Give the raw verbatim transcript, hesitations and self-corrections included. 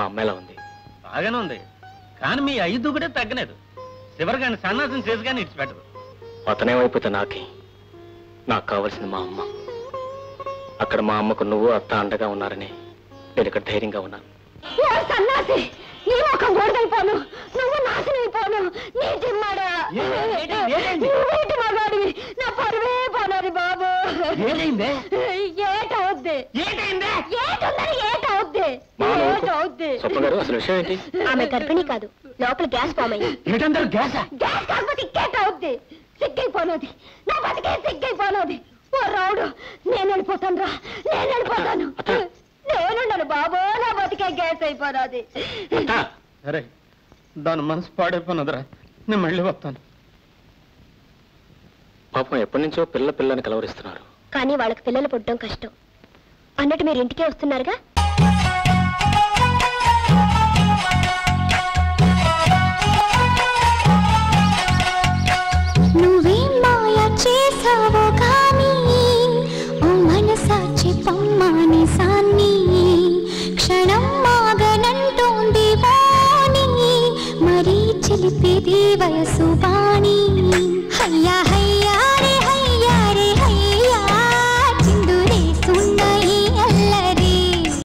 అమ్మాయిలా ఉంది. బాగానే ఉంది, కానీ మీ ఐదు కూడా తగ్గలేదు. చివరిగా సన్నాసం చేసి కానీ ఇచ్చిపెట్టదు. అతనేమైపోతే నాకే, నాకు కావాల్సింది మా అమ్మ. అక్కడ మా అమ్మకు నువ్వు అత్త అండగా ఉన్నారని నేను ఇక్కడ ధైర్యంగా ఉన్నాను. సన్నాసి, నీ ముఖం గోడైపోను, నువ్వు నాశనైపోను. నీ జిమ్మాడా మగాడివి, నా పరువే పోనాది బాబు. ఏటవుద్ది ఏటుందని ఏటవుద్ది ఏటవుద్ది. అసలు విషయం ఏంటి? ఆమె గర్భిణి కాదు, లోపల గ్యాస్ ఫామ్ అయ్యింది. గ్యాస్ కాకపోతే ఇంకేటవుద్ది. సిగ్గైపోనది, నా బతికే సిగ్గైపోనది. ఓ రావుడు, నేను వెళ్ళిపోతాను రా, నేను వెళ్ళిపోతాను. నేనున్నాను బాబు, నా బతికే గ్యాస్ అయిపోరాది. అరే దాని మనసు పాడైపోయినదిరా, నేను మళ్ళీ వస్తాను. పాపం ఎప్పటి నుంచో పిల్ల పిల్లని కలవరిస్తున్నారు, కానీ వాళ్ళకి పిల్లలు పుట్టడం కష్టం. అన్నట్టు మీరు ఇంటికే వస్తున్నారుగా? నువ్వేం మాయా చేసావో కానీ ఓ మనసాచి పమ్మాని సాన్ని క్షణం మాగనంటోంది వాణి మరీ చిలిపేది వయసు.